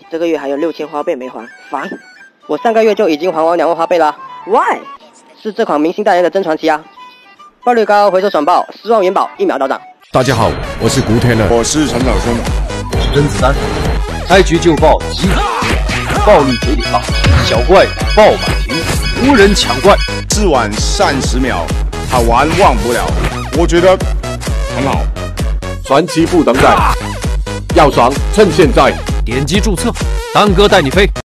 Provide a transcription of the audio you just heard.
这个月还有6000花呗没还，烦！我上个月就已经还完2万花呗了 ，Why？ 是这款明星代言的真传奇啊！爆率高，回收爽爆，10万元保1秒到账。 大家好，我是古天乐， 我是陈小春， 我是甄子丹。开局就爆即可，暴力9.8，小怪爆满屏，无人抢怪 ，4晚3 10秒，好玩忘不了，我觉得很好。 传奇不等待，要爽趁现在， 点击注册，丹哥带你飞。